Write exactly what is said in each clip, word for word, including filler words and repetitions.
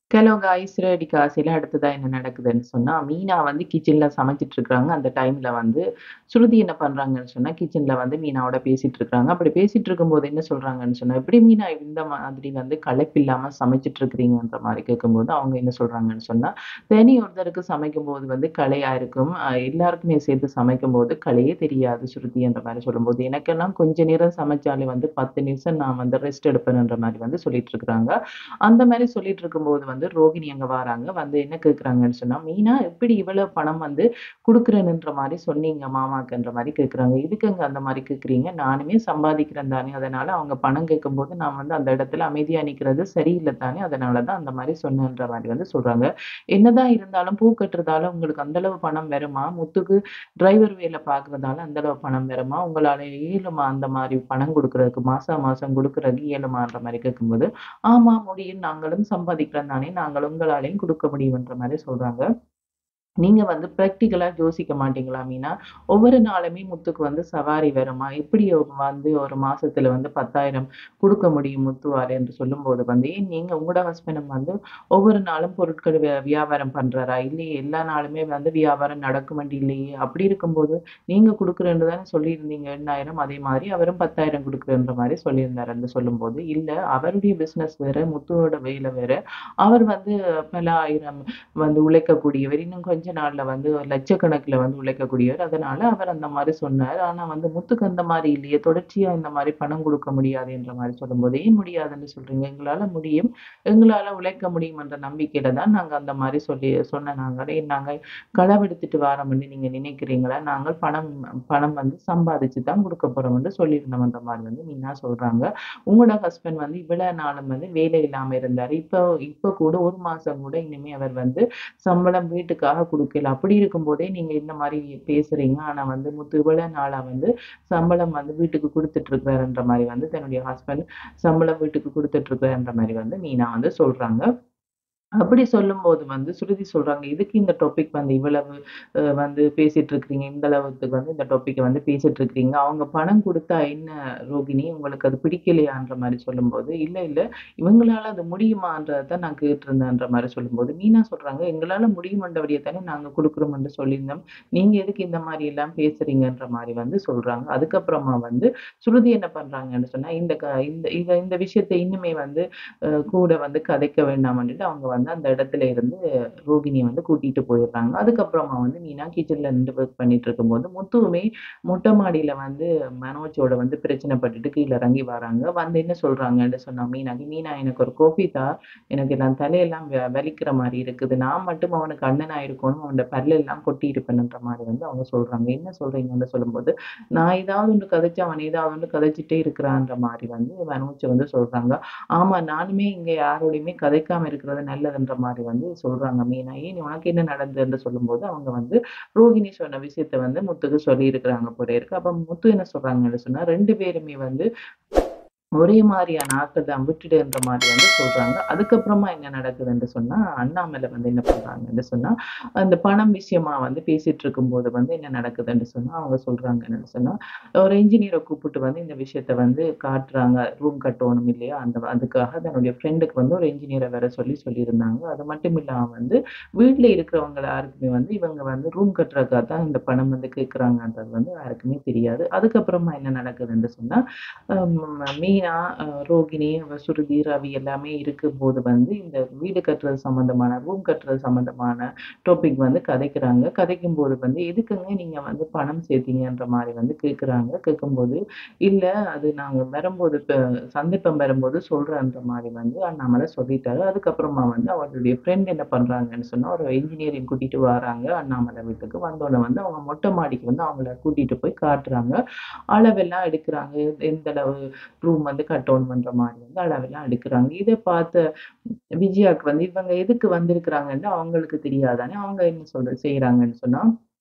Hello guys ready காய்ஸில அடுத்ததா என்ன நடக்குதுன்னு சொன்னா, மீனா வந்து கிச்சன்ல சமைச்சிட்டு இருக்காங்க. அந்த டைம்ல வந்து ஸ்ருதி என்ன பண்றாங்கன்னு சொன்னா, கிச்சன்ல வந்து மீனாவோட பேசிட்டு இருக்காங்க. அப்படி பேசிட்டு இருக்கும்போது என்ன சொல்றாங்கன்னு சொன்னா, "எப்படி மீனா இந்த மாதிரி வந்து களைப்பில்லாம சமைச்சிட்டு இருக்கிறீங்கன்ற மாரி கேட்கும்போது, அவங்க என்ன சொல்றாங்கன்னு சொன்னா, "தனி ஒருத்தருக்கு சமைக்கும்போது வந்து களையா இருக்கும். அ எல்லாருக்குமே சேர்த்து சமைக்கும்போது களையே தெரியாது ஸ்ருதி" என்ற மாரி சொல்லும்போது, எனக்கெல்லாம் கொஞ்ச நேரம் சமைச்சாலே வந்து பத்து நிமிஷம் நான் வந்து ரெஸ்ட் எடுப்பேன்ற மாரி வந்து சொல்லிட்டு இருக்கிறாங்க. அந்த மாரி சொல்லிட்டு இருக்கும்போது வந்து ரோகிணி அங்க வாராங்க. வந்து என்ன கேட்குறாங்கன்னு சொன்னா, "மீனா எப்படி இவ்வளவு பணம் வந்து குடுக்குறேன்ன்ற மாரி சொன்னீங்க மாமாக்குன்ற" மாரி கேட்குறாங்க. "எதுக்குங்க அந்த மாரி கேட்குறீங்க? நானுமே சம்பாதிக்கிறேன் தானே! அதனால அவங்க பணம் கேட்கும்போது நான் வந்து அந்த இடத்துல அமைதியா நிக்கிறது சரியில்ல தானே! அதனால தான் அந்த மாரி சொன்னேன்ற" மாரி வந்து சொல்றாங்க. "என்னதான் இருந்தாலும் பூ கட்டுறதால உங்களுக்கு அந்த அளவு பணம் வருமா? முத்துக்கு டிரைவர் வேல பார்க்குறதால அந்த அளவு பணம் வருமா? உங்களால இயலுமா அந்த மாரி பணம் குடுக்குறதுக்கு மாசா மாசம் குடுக்குறதுக்கு இயலுமான்ற" மாரி கேட்கும்போது, ஆமா முடியும். நாங்களும் சம்பாதிக்கிறோம் தானே! நாங்கள் உங்களாலயும் குடுக்க முடியும்ன்ற மாரி சொல்றாங்க. நீங்க வந்து பிராக்டிகலா யோசிக்க மாட்டீங்களா மீனா? ஒவ்வொரு நாளுமே முத்துக்கு வந்து சவாரி வருமா? எப்படி வந்து ஒரு மாசத்துல வந்து பத்தாயிரம் குடுக்க முடியும் முத்துவால என்று சொல்லும்போது வந்து, ஏன் நீங்க உங்களோட ஹஸ்பண்டும் வந்து ஒவ்வொரு நாளும் பொருட்கள் வியா வியாபாரம் பண்றாரா? இல்லையே எல்லா நாளுமே வந்து வியாபாரம் நடக்குமென்று இல்லையே! அப்படி இருக்கும்போது, நீங்க குடுக்குறேன்னு தானே சொல்லியிருந்தீங்க எண்ணாயிரம் அதே மாரி அவரும் பத்தாயிரம் குடுக்குறேன்ற மாரி சொல்லியிருந்தாருன்னு சொல்லும்போது, இல்ல அவருடைய பிசினஸ் வேற, முத்துவோட வேலை வேற. அவர் வந்து பல ஆயிரம் வந்து உழைக்கக்கூடியவர். இன்னும் கொஞ்ச நாள்ல வந்து ஒரு லட்சக்கணக்குல வந்து உழைக்கக்கூடியவர். அதனால அவர் அந்த மாரி சொன்னார். ஆனா வந்து முத்துக்கு அந்த மாரி இல்லையே! தொடர்ச்சியா இந்த மாரி பணம் குடுக்க முடியாது என்ற மாரி சொல்லும்போது, ஏன் முடியாதுன்னு சொல்றீங்க? எங்களால முடியும். எங்களால உழைக்க முடியும் என்ற நம்பிக்கையில தான் நாங்க அந்த மாரி சொல்லி சொன்ன நாங்களே நாங்க களவெடுத்துட்டு வாரோம்ன்னு நீங்க நினைக்கிறீங்களா? நாங்கள் பணம் பணம் வந்து சம்பாதிச்சு தான் குடுக்க போறோம்ன்னு சொல்லியிருந்தோம்ன்ற மாரி வந்து மீனா சொல்றாங்க. உங்களோட ஹஸ்பண்ட் வந்து இவ்வளவு நாளும் வந்து வேலை இல்லாம இருந்தாரு. இப்போ இப்ப கூட ஒரு மாசம் கூட இனிமே அவர் வந்து சம்பளம் வீட்டுக்காக குடுக்கல. அப்படி இருக்கும்போதே நீங்க இந்த மாரி பேசுறீங்க. ஆனா வந்து முத்து இவ்வளவு நாளா வந்து சம்பளம் வந்து வீட்டுக்கு குடுத்துட்டு இருக்கிறாருன்ற மாரி வந்து தன்னுடைய ஹஸ்பண்ட் சம்பளம் வீட்டுக்கு குடுத்துட்டு இருக்கிறாருன்ற மாரி வந்து மீனா வந்து சொல்றாங்க. அப்படி சொல்லும்போது வந்து சுருதி சொல்றாங்க, "எதுக்கு இந்த டாபிக் வந்து இவ்வளவு அ வந்து பேசிட்டு இருக்கிறீங்க? இந்த அளவுக்கு வந்து இந்த டாபிக்க வந்து பேசிட்டு இருக்கிறீங்க. அவங்க பணம் குடுத்தா என்ன ரோகிணி? உங்களுக்கு அது பிடிக்கலையான்ற?" மாரி சொல்லும்போது, "இல்ல, இல்ல. இவங்களால அது முடியுமான்றத தான் நான் கேட்டிருந்தேன்ற" மாரி சொல்லும்போது, மீனா சொல்றாங்க, "எங்களால முடியுமன்றபடியே தானே நாங்க குடுக்குறோம்ன்னு சொல்லியிருந்தோம். நீங்க எதுக்கு இந்த மாரி எல்லாம் பேசுறீங்கன்ற" மாரி வந்து சொல்றாங்க. அதுக்கப்புறமா வந்து சுருதி என்ன பண்றாங்கன்னு சொன்னா, இந்த க இந்த இத இந்த விஷயத்த இன்னுமே வந்து அ கூட வந்து கதைக்க வேண்டாம்ன்னுட்டு அவங்க வந்து அந்த இடத்துல இருந்து ரோகிணிய வந்து கூட்டிட்டு போயிடுறாங்க. அதுக்கப்புறமா வந்து மீனா கிச்சன்ல நின்று ஒர்க் பண்ணிட்டு இருக்கும்போது, முத்துவுமே மொட்டை மாடியில வந்து மனோஜோட வந்து பிரச்சனை பட்டுட்டு கீழ இறங்கி வராங்க. வந்து என்ன சொல்றாங்கன்னு சொன்னா மீனாக்கு, "மீனா எனக்கு ஒரு காஃபி தா. எனக்கு நான் தலையெல்லாம் வ வலிக்கிற மாரி இருக்குது. நான் மட்டும் அவனுக்கு அண்ணனா இருக்கணும். அவனோட பல்லெல்லாம் கொட்டியிருப்பேன்ன்ற" மாரி வந்து அவங்க சொல்றாங்க. "என்ன சொல்றீங்கன்னு?" சொல்லும்போது, "நான் ஏதாவது ஒண்ணு கதைச்சு அவன் ஏதாவது ஒண்ணு கதைச்சுட்டே இருக்கிறான்ற" மாரி வந்து மனோஜ் வந்து சொல்றாங்க. ஆமா. நானுமே இங்க யாரோடையுமே கதைக்காம இருக்கிறது நல்லதுன்ற மாரி வந்து சொல்றாங்க மீனா. "ஏன் உனக்கு என்ன நடந்ததுன்னு?" சொல்லும்போது, அவங்க வந்து ரோகிணி சொன்ன விஷயத்த வந்து முத்துக்கு சொல்லியிருக்கிறாங்க போல இருக்கு. அப்ப முத்து என்ன சொல்றாங்கன்னு சொன்னா, ரெண்டு பேருமே வந்து ஒரே மாரியான ஆட்கள் தான் விட்டுடுன்ற மாரி வந்து சொல்றாங்க. அதுக்கப்புறமா என்ன நடக்குதுன்னு சொன்னா, அண்ணாமலை வந்து என்ன பண்றாங்கன்னு சொன்னா, அந்த பணம் விஷயமா வந்து பேசிட்டு இருக்கும்போது வந்து என்ன நடக்குதுன்னு சொன்னா, அவங்க சொல்றாங்க என்னன்னு சொன்னா, ஒரு இன்ஜினியர கூப்பிட்டு வந்து இந்த விஷயத்த வந்து காட்டுறாங்க. ரூம் கட்டணும் இல்லையா? அந்த அதுக்காக தன்னுடைய ஃப்ரெண்டுக்கு வந்து ஒரு இன்ஜினியர வர சொல்லி சொல்லியிருந்தாங்க. அது மட்டும் இல்லாம வந்து வீட்ல இருக்கிறவங்க யாருக்குமே வந்து இவங்க வந்து ரூம் கட்டுறதுக்காக தான் இந்த பணம் வந்து கேட்கறாங்கன்றது வந்து யாருக்குமே தெரியாது. அதுக்கப்புறமா என்ன நடக்குதுன்னு சொன்னா, அம் மீனா, அ ரோகிணி, அவ சுருதி, ரவி எல்லாமே இருக்கும்போது வந்து இந்த வீடு கட்டுறது சம்மந்தமான, ரூம் கட்டுறது சம்மந்தமான டாபிக் வந்து கதைக்கிறாங்க. கதைக்கும்போது வந்து, "எதுக்குங்க நீங்க வந்து பணம் சேர்த்தீங்கன்ற?" மாரி வந்து கேட்குறாங்க. கேட்கும்போது, "இல்ல அது நாங்க வரும்போது இப்ப சந்தர்ப்பம் வரும்போது சொல்றேன்ற" மாரி வந்து அண்ணாமலை சொல்லிட்டாரு. அதுக்கப்புறமா வந்து அவருடைய ஃப்ரெண்ட் என்ன பண்றாங்கன்னு சொன்னா, ஒரு இன்ஜினியரிங் கூட்டிட்டு வராங்க அண்ணாமலை வீட்டுக்கு. வந்தோனே வந்து அவங்க மொட்டை மாடிக்கு வந்து அவங்கள கூட்டிட்டு போய் காட்டுறாங்க. அளவெல்லாம் எடுக்குறாங்க. எந்த அளவு ரூம் வந்து கட்டணும்ன்ற மாரி வந்து அளவெல்லாம் எடுக்குறாங்க. இத பார்த்த விஜயாக்கு வந்து இவங்க எதுக்கு வந்திருக்கிறாங்கன்னு அவங்களுக்கு தெரியாதானே. அவங்க என்ன சொல்ற செய்றாங்கன்னு சொன்னா,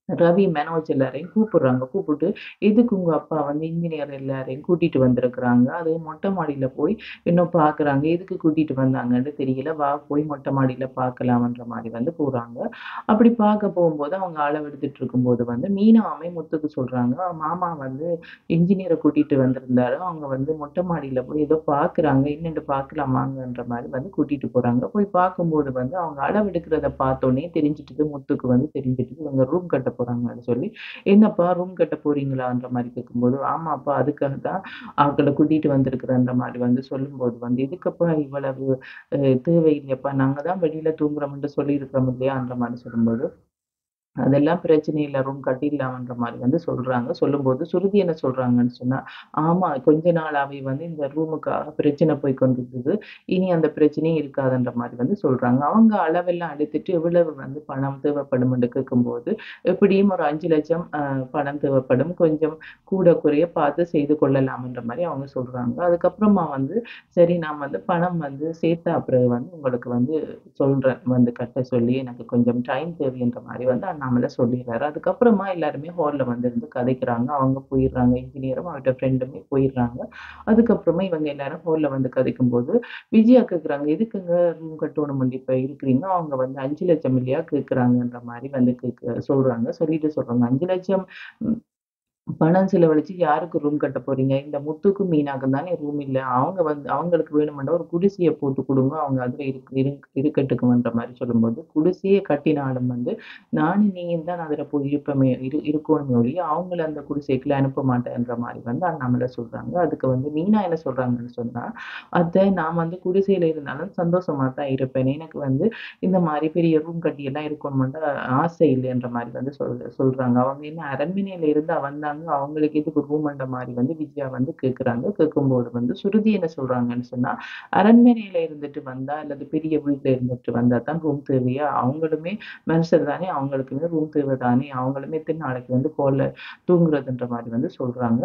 ரவி, மனோஜ் எல்லாரையும் கூப்பிடுறாங்க. கூப்பிட்டு, "எதுக்கு உங்க அப்பா வந்து இன்ஜினியர் எல்லாரையும் கூட்டிட்டு வந்திருக்கிறாங்க. அதுவும் மொட்டை மாடியில போய் இன்னும் பார்க்குறாங்க. எதுக்கு கூட்டிட்டு வந்தாங்கன்னு தெரியல. வா போய் மொட்டை மாடியில பார்க்கலாம்ன்ற" மாரி வந்து போறாங்க. அப்படி பார்க்க போகும்போது அவங்க அளவெடுத்துட்டு இருக்கும்போது வந்து மீனாவுமே முத்துக்கு சொல்றாங்க, "மாமா வந்து இன்ஜினியர கூட்டிட்டு வந்திருந்தாரு. அவங்க வந்து மொட்டை மாடியில போய் ஏதோ பார்க்குறாங்க. என்னன்னு பார்க்கலாம் வாங்கன்ற" மாரி வந்து கூட்டிட்டு போறாங்க. போய் பார்க்கும்போது வந்து அவங்க அளவெடுக்கிறத பார்த்தோனே தெரிஞ்சுட்டுது முத்துக்கு வந்து தெரிஞ்சுட்டுது. இவங்க ரூம் கட்ட போறாங்கன்னு சொல்லி, "என்னப்பா ரூம் கட்ட போறீங்களான்ற?" மாரி கேட்கும்போது, "ஆமாப்பா அதுக்காக தான் அவங்கள கூட்டிட்டு வந்திருக்கிறேன்ற" மாரி வந்து சொல்லும்போது வந்து, "எதுக்குப்பா இவ்வளவு அ தேவையில்லையப்பா, நாங்க தான் வெளியில தூங்குறோம்ன்னு சொல்லியிருக்கிறோம் இல்லையான்ற" மாரி சொல்லும்போது, அதெல்லாம் பிரச்சனை இல்ல. ரூம் கட்டிடலாம்ன்ற மாரி வந்து சொல்றாங்க. சொல்லும்போது சுருதி என்ன சொல்றாங்கன்னு சொன்னா, ஆமா கொஞ்ச நாளாவே வந்து இந்த ரூமுக்காக பிரச்சனை போய் கொண்டிருந்தது. இனி அந்த பிரச்சனையே இருக்காதுன்ற மாரி வந்து சொல்றாங்க. அவங்க அளவெல்லாம் எடுத்துட்டு எவ்வளவு வந்து பணம் தேவைப்படும்ன்னு கேட்கும்போது, எப்படியும் ஒரு ஐந்து லட்சம் அ பணம் தேவைப்படும். கொஞ்சம் கூட குறைய பார்த்து செய்து கொள்ளலாம்ன்ற மாரி அவங்க சொல்றாங்க. அதுக்கப்புறமா வந்து சரி நான் வந்து பணம் வந்து சேர்த்த பிறகு வந்து உங்களுக்கு வந்து சொல்றேன். வந்து கட்ட சொல்லி எனக்கு கொஞ்சம் டைம் தேவைன்ற மாரி வந்து அண்ணாமலை சொல்லிர்றாரு. அதுக்கப்புறமா எல்லாருமே ஹால்ல வந்து இருந்து கதைக்கிறாங்க. அவங்க போயிர்றாங்க. இன்ஜினியரும் அவர்ட்ட ஃப்ரெண்டுமே போயிர்றாங்க. அதுக்கப்புறமா இவங்க எல்லாரும் ஹால்ல வந்து கதைக்கும்போது, விஜயா கேட்குறாங்க, "எதுக்குங்க ரூம் கட்டணும்னு இப்ப இருக்கிறீங்க?" அவங்க வந்து ஐந்து லட்சம் இல்லையா கேட்குறாங்கன்ற மாரி வந்து கேட்க சொல்றாங்க. சொல்லிட்டு சொல்றாங்க, "ஐந்து லட்சம் ம் பணம் செலவழிச்சு யாருக்கு ரூம் கட்ட போறீங்க? இந்த முத்துக்கும், மீனாக்கும் தானே ரூம் இல்ல. அவங்க வந்து அவங்களுக்கு வேணுமென்டா ஒரு குடிசைய போட்டு குடுங்க. அவங்க அதுல இருக் இருக் இருக்கட்டுக்கும்ன்ற மாரி சொல்லும்போது, குடிசைய கட்டினாலும் வந்து நானும் நீயும் தான் அதுல போய் இருப்போமே இரு இருக்கோணுமே ஒழிய, அவங்கள அந்த குடிசைக்குள்ள அனுப்ப மாட்டேன்ற மாரி வந்து அண்ணாமலை சொல்றாங்க. அதுக்கு வந்து மீனா என்ன சொல்றாங்கன்னு சொன்னா, "அத்தை நான் வந்து குடிசையில இருந்தாலும் சந்தோஷமா தான் இருப்பேன். எனக்கு வந்து இந்த மாரி பெரிய ரூம் கட்டியெல்லாம் இருக்கணும்ன்ட்டு ஆசை இல்லைன்ற" மாரி வந்து சொல் சொல்றாங்க. அவங்க என்ன அரண்மனையில இருந்தா வந்தாங்க. அவங்களுக்கு எதுக்கு ரூம்ன்ற மாரி வந்து விஜயா வந்து கேட்குறாங்க. கேட்கும்போது வந்து சுருதி என்ன சொல்றாங்கன்னு சொன்னா, அரண்மனையில இருந்துட்டு வந்தா அல்லது பெரிய வீட்ல இருந்துட்டு வந்தா தான் ரூம் தேவையா? அவங்களுமே மனுஷர் தானே! அவங்களுக்குமே ரூம் தேவை தானே! அவங்களுமே எத்தன நாளைக்கு வந்து ஹால்ல தூங்குறதுன்ற மாரி வந்து சொல்றாங்க.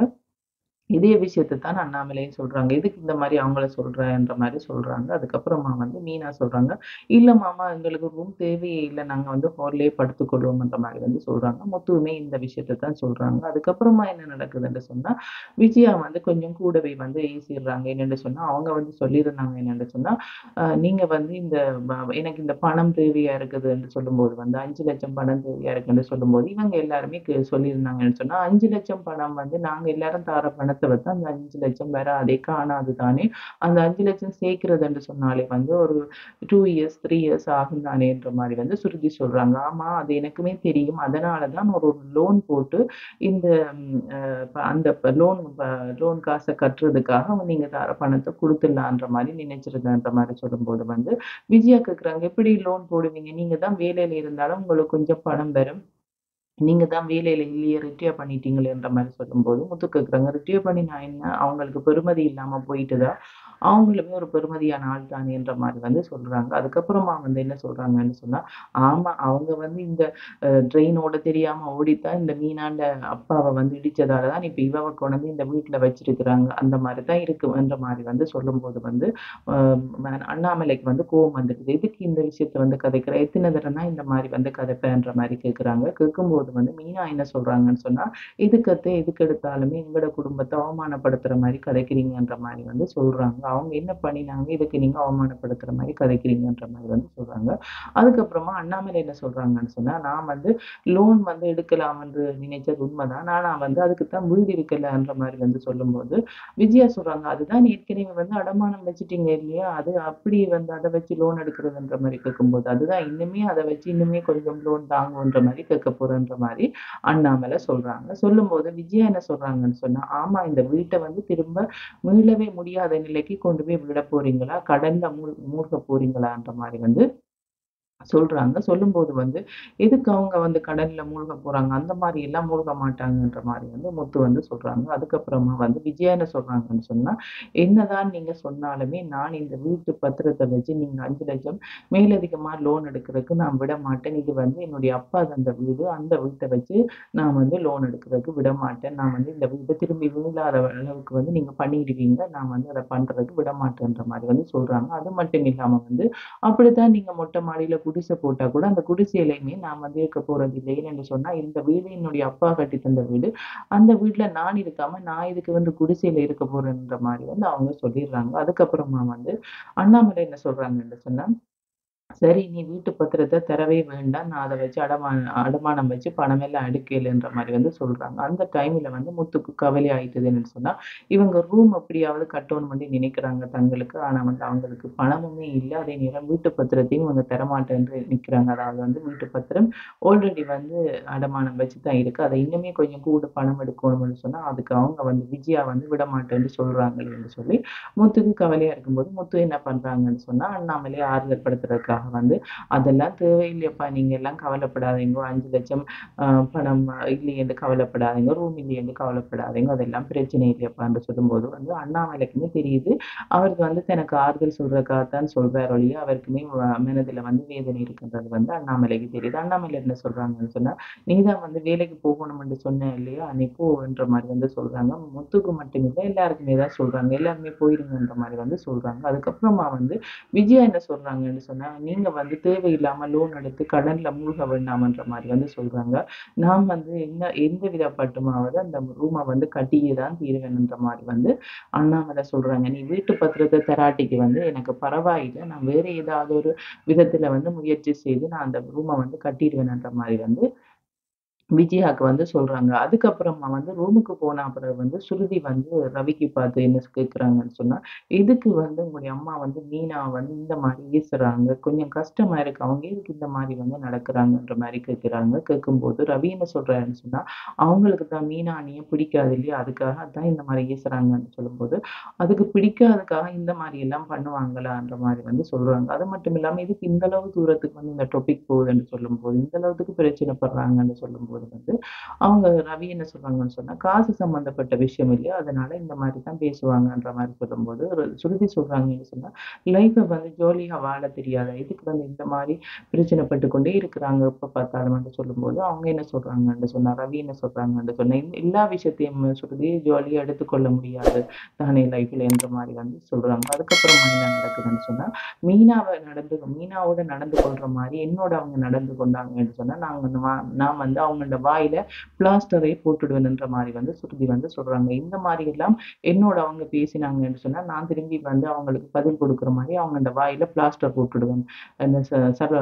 இதே விஷயத்த தான் அண்ணாமலையும் சொல்றாங்க. எதுக்கு இந்த மாரி அவங்கள சொல்றன்ற மாரி சொல்றாங்க. அதுக்கப்புறமா வந்து மீனா சொல்றாங்க, "இல்ல மாமா எங்களுக்கு ரூம் தேவையே இல்ல. நாங்க வந்து ஹால்லயே படுத்துக்கொள்வோம்ன்ற" மாரி வந்து சொல்றாங்க. முத்துவுமே இந்த விஷயத்த தான் சொல்றாங்க. அதுக்கப்புறமா என்ன நடக்குதுன்னு சொன்னா, விஜயா வந்து கொஞ்சம் கூடவே வந்து ஏசிர்றாங்க. என்னன்னு சொன்னா, அவங்க வந்து சொல்லியிருந்தாங்க என்னன்னு சொன்னா, அ நீங்க வந்து இந்த ப எனக்கு இந்த பணம் தேவையா இருக்குதுன்னு சொல்லும்போது வந்து ஐந்து லட்சம் பணம் தேவையா இருக்குன்னு சொல்லும்போது, இவங்க எல்லாருமே கு சொல்லியிருந்தாங்கன்னு சொன்னா, ஐந்து லட்சம் பணம் வந்து நாங்க எல்லாரும் தார பணத்த வச்சு அந்த ஐந்து லட்சம் வராதே, காணாது தானே. அந்த ஐந்து லட்சம் சேர்க்கிறதுன்னு சொன்னாலே வந்து ஒரு இரண்டு இயர்ஸ், மூன்று இயர்ஸ் ஆகும் தானேன்ற மாரி வந்து சுருதி சொல்றாங்க. ஆமா, அது எனக்குமே தெரியும். அதனால தான் ஒரு லோன் போட்டு இந்த ம் அ அந்த ப லோன் ப லோன் காச கட்டுறதுக்காக நீங்க தர பணத்த குடுத்துடலான்ற மாரி நினைச்சிருந்தேன்ற மாரி சொல்லும்போது வந்து, விஜயா கேட்குறாங்க, "எப்படி லோன் போடுவீங்க? நீங்க தான் வேலையில இருந்தாலும் உங்களுக்கு கொஞ்சம் பணம் வரும். நீங்க தான் வேலையில இல்லையே, ரிட்டயர் பண்ணிட்டீங்களேன்ற மாரி சொல்லும்போது, முத்து கேட்குறாங்க, "ரிட்டயர் பண்ணி நான் என்ன? அவங்களுக்கு பெறுமதி இல்லாம போயிட்டுதா? அவங்களுமே ஒரு பெறுமதியான ஆள் தானேன்ற" மாரி வந்து சொல்றாங்க. அதுக்கப்புறமா வந்து என்ன சொல்றாங்கன்னு சொன்னா, ஆமா அவங்க வந்து இந்த அ ட்ரெயின் ஓட தெரியாம ஓடித்தான் இந்த மீனாண்ட அப்பாவ வந்து இடிச்சதால தான் இப்ப இவவ கொண்டு இந்த வீட்ல வச்சிருக்கிறாங்க. அந்த மாரி தான் இருக்குன்ற மாரி வந்து சொல்லும்போது வந்து, அ ம அண்ணாமலைக்கு வந்து கோவம் வந்துடுது. எதுக்கு இந்த விஷயத்த வந்து கதைக்கிற? எத்தன தடவ தான் இந்த மாரி வந்து கதைப்பேன்ற மாரி கேட்குறாங்க. கேட்கும்போது வந்து மீனா என்ன சொல்றாங்கன்னு சொன்னா, "எதுக்கு அத்த எதுக்கு எடுத்தாலுமே எங்களோட குடும்பத்த அவமானப்படுத்துற மாரி கதைக்கிறீங்கன்ற" மாரி வந்து சொல்றாங்க. அவங்க என்ன பண்ணினாங்க? இதுக்கு நீங்க அவமானப்படுத்துற மாரி கதைக்கிறீங்கன்ற மாரி வந்து சொல்றாங்க. அதுக்கப்புறமா அண்ணாமலை என்ன சொல்றாங்கன்னு சொன்னா, "நான் வந்து லோன் வந்து எடுக்கலாம் என்று நினைச்சது உண்மதான். ஆனா வந்து அதுக்கு தான் வீடு இருக்கலன்ற" மாரி வந்து சொல்லும்போது, விஜயா சொல்றாங்க, "அதுதான் ஏற்கனவே வந்து அடமானம் வச்சுட்டீங்க இல்லையா? அது அப்படி வந்து அத வச்சு லோன் எடுக்கிறதுன்ற" மாரி கேட்கும்போது, "அதுதான் இன்னுமே அத வச்சு இன்னுமே கொஞ்சம் லோன் தாங்குன்ற மாரி கேட்க போறேன்ற" மாரி அண்ணாமலை சொல்றாங்க. சொல்லும்போது விஜயா என்ன சொல்றாங்கன்னு சொன்னா, "ஆமா இந்த வீட்ட வந்து திரும்ப மீளவே முடியாத நிலைக்கு கொண்டு போய் விட போறீங்களா? கடன்ல மூழ் மூழ்க போறீங்களான்ற" மாரி வந்து சொல்றாங்க. சொல்லும்போது வந்து, எதுக்கு அவங்க வந்து கடல்ல மூழ்க போறாங்க? அந்த மாரி எல்லாம் மூழ்க மாட்டாங்கன்ற மாரி வந்து முத்து வந்து சொல்றாங்க. அதுக்கப்புறமா வந்து விஜயா என்ன சொல்றாங்கன்னு சொன்னா, "என்னதான் நீங்க சொன்னாலுமே நான் இந்த வீட்டு பத்திரத்த வச்சு நீங்க ஐந்து லட்சம் மேலதிகமா லோன் எடுக்கிறதுக்கு நான் விடமாட்டேன். இது வந்து என்னுடைய அப்பா தந்த வீடு. அந்த வீட்ட வச்சு நான் வந்து லோன் எடுக்கிறதுக்கு விடமாட்டேன். நான் வந்து இந்த வீட்ட திரும்பி மீளாத அளவுக்கு வந்து நீங்க பண்ணிடுவீங்க. நான் வந்து அத பண்றதுக்கு விடமாட்டேன்ற" மாரி வந்து சொல்றாங்க. அது மட்டும் இல்லாம வந்து அப்படித்தான் நீங்க மொட்டை மாடியில குடிசை போட்டா கூட அந்த குடிசையிலயுமே நான் வந்து இருக்க போறதில்லை. ஏன்னு சொன்னா, இந்த வீடு என்னுடைய அப்பா கட்டி தந்த வீடு. அந்த வீட்ல நான் இருக்காம, நான் இதுக்கு வந்து குடிசையில இருக்க போறேன்ற மாரி வந்து அவங்க சொல்லிர்றாங்க. அதுக்கப்புறமா வந்து அண்ணாமலை என்ன சொல்றாங்கன்னு சொன்னா, சரி நீ வீட்டு பத்திரத்த தரவே வேண்டாம். நான் அத வச்சு அடமானம் அடமானம் வச்சு பணமெல்லாம் எடுக்கலைன்ற மாரி வந்து சொல்றாங்க. அந்த டைம்ல வந்து முத்துக்கு கவலை ஆயிட்டுது என்னன்னு சொன்னா, இவங்க ரூம் எப்படியாவது கட்டணும்னு நினைக்கிறாங்க தங்களுக்கு. ஆனா வந்து அவங்களுக்கு பணமுமே இல்ல. அதே நேரம் வீட்டு பத்திரத்தையும் இவங்க தரமாட்டேன்று நிக்கிறாங்க. அதாவது வந்து வீட்டு பத்திரம் ஆல்ரெடி வந்து அடமானம் வச்சு தான் இருக்கு. அத இன்னுமே கொஞ்சம் கூட பணம் எடுக்கணும்னு சொன்னா, அதுக்கு அவங்க வந்து விஜயா வந்து விடமாட்டேன்னு சொல்றாங்களேன்னு சொல்லி, முத்துக்கு கவலையா இருக்கும்போது, முத்து என்ன பண்றாங்கன்னு சொன்னா, அண்ணாமலைய ஆறுதல் படுத்துறதுக்காக வந்து, "அதெல்லாம் தேவையில்லையப்பா, நீங்க எல்லாம் கவலைப்படாதீங்கோ. ஐந்து லட்சம் அ பணம் இல்லையேன்னு கவலைப்படாதீங்க. ரூம் இல்லையேன்னு கவலைப்படாதீங்க. அதெல்லாம் பிரச்சனை இல்லையப்பான்னு" சொல்லும்போது வந்து அண்ணாமலைக்குமே தெரியுது. அவருக்கு வந்து தனக்கு ஆறுதல் சொல்றதுக்காக தான் சொல்றாரு ஒழிய, அவருக்குமே வ மனதில வந்து வேதனை இருக்குன்றது வந்து அண்ணாமலைக்கு தெரியுது. அண்ணாமலை என்ன சொல்றாங்கன்னு சொன்னா, "நீ தான் வந்து வேலைக்கு போகணும்னு சொன்ன இல்லையா? நீ போன்ற" மாரி வந்து சொல்றாங்க. முத்துக்கு மட்டும் இல்ல, எல்லாருக்குமே தான் சொல்றாங்க. எல்லாருமே போயிருங்கன்ற மாரி வந்து சொல்றாங்க. அதுக்கப்புறமா வந்து விஜயா என்ன சொல்றாங்கன்னு சொன்னா, "நீங்க வந்து தேவையில்லாம லோன் எடுத்து கடன்ல மூழ்க வேண்டாமன்ற" மாரி வந்து சொல்றாங்க. "நான் வந்து என்ன எந்தவித பட்டுமாவது அந்த ரூம வந்து கட்டியே தான் தீருவேன்ன்ற" மாரி வந்து அண்ணாமலை சொல்றாங்க. "நீ வீட்டு பத்திரத்த தராட்டிக்கு வந்து எனக்கு பரவாயில்ல. நான் வேற ஏதாவது ஒரு விதத்துல வந்து முயற்சி செய்து நான் அந்த ரூம வந்து கட்டிருவேன்ன்ற" மாரி வந்து விஜயாக்கு வந்து சொல்றாங்க. அதுக்கப்புறமா வந்து ரூமுக்கு போன பிறகு வந்து சுருதி வந்து ரவிக்கு பார்த்து என்ன கேட்குறாங்கன்னு சொன்னா, "எதுக்கு வந்து உங்களுடைய அம்மா வந்து மீனா வந்து இந்த மாரி ஏசுறாங்க? கொஞ்சம் கஷ்டமா இருக்கு. அவங்க எதுக்கு இந்த மாரி வந்து நடக்குறாங்கன்ற" மாரி கேட்குறாங்க. கேட்கும்போது ரவி என்ன சொல்றாருன்னு சொன்னா, "அவங்களுக்கு தான் மீனா அண்ணிய பிடிக்காது இல்லையா? அதுக்காக தான் இந்த மாரி ஏசுறாங்கன்னு" சொல்லும்போது, "அதுக்கு பிடிக்காததுக்காக இந்த மாரி எல்லாம் பண்ணுவாங்களான்ற" மாரி வந்து சொல்றாங்க. அது மட்டும் இல்லாம இதுக்கு இந்த அளவு தூரத்துக்கு வந்து இந்த டாபிக் போகுதுன்னு சொல்லும்போது, இந்த அளவுக்கு பிரச்சனை படுறாங்கன்னு சொல்லும்போது வந்து, அவங்க ரவி என்ன சொல்றாங்கன்னு சொன்னா, "காசு சம்மந்தப்பட்ட விஷயம் இல்லையா? அதனால இந்த மாரி தான் பேசுவாங்கன்ற" மாரி சொல்லும்போது, ஒரு சுருதி சொல்றாங்கன்னு சொன்னா, "லைஃப்ப வந்து ஜாலியா வாழ தெரியாதா? எதுக்கு வந்து இந்த மாரி பிரச்சனை பட்டுக் கொண்டே இருக்கிறாங்க எப்ப பார்த்தாலும்" வந்து சொல்லும்போது, அவங்க என்ன சொல்றாங்கன்னு சொன்னா, ரவி என்ன சொல்றாங்கன்னு சொன்னா, "எல் எல்லா விஷயத்தையும் சுருதி ஜாலியா எடுத்துக்கொள்ள முடியாது தானே லைஃப்ல" என்ற மாரி வந்து சொல்றாங்க. அதுக்கப்புறமா என்ன நடக்குதுன்னு சொன்னா, மீனாவ நடந்து மீனாவோட நடந்து கொள்ற மாரி என்னோட அவங்க நடந்து கொண்டாங்கன்னு சொன்னா, நாங்க வந்து வா நான் வந்து அவங்களோட வாயில பிளாஸ்டரே போட்டுடுவேன்ன்ற மாரி வந்து சுருதி வந்து சொல்றாங்க. இந்த மாரி எல்லாம் என்னோட அவங்க பேசினாங்கன்னு சொன்னா, நான் திரும்பி வந்து அவங்களுக்கு பதில் குடுக்குற மாரி அவங்களோட வாயில பிளாஸ்டர் போட்டுடுவேன். அந்த ச சர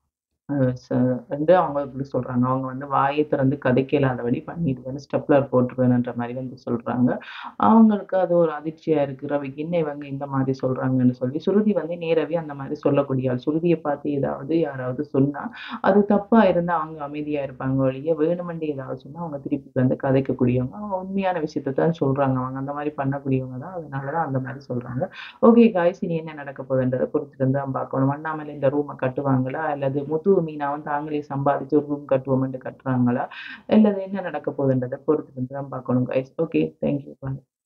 அ ச வந்து அவங்க இப்படி சொல்றாங்க. அவங்க வந்து வாயே திறந்து கதைக்க இயலாதபடி பண்ணிடுவேன்னு ஸ்டெப்லர் போட்டுருவேன்ன்ற மாரி வந்து சொல்றாங்க. அவங்களுக்கு அது ஒரு அதிர்ச்சியா இருக்கு. ரவிக்கு என்ன இவங்க இந்த மாரி சொல்றாங்கன்னு சொல்லி, சுருதி வந்து நேரவே அந்த மாரி சொல்லக்கூடிய ஆள். சுருதிய பார்த்து ஏதாவது யாராவது சொன்னா, அது தப்பா இருந்தா அவங்க அமைதியா இருப்பாங்க ஒழிய, வேணுமென்றே ஏதாவது சொன்னா அவங்க திருப்பி வந்து கதைக்கக்கூடியவங்க. அவங்க உண்மையான விஷயத்த தான் சொல்றாங்க. அவங்க அந்த மாரி பண்ணக்கூடியவங்க தான். அதனால தான் அந்த மாரி சொல்றாங்க. ஓகே காய்ஸ் இனி என்ன நடக்க போகுதுன்றத பொறுத்திருந்து தான் பார்க்கணும். அண்ணாமலை இந்த ரூம கட்டுவாங்களா? அல்லது முத்து, மீனாவும் தாங்களே சம்பாதிச்சு ஒரு ரூம் கட்டுவோம்ன்னு கட்டுறாங்களா? அல்லது என்ன நடக்க போகுதுன்றத பொறுத்திருந்து தான் பார்க்கணும் guys. Okay. Thank you. Bye.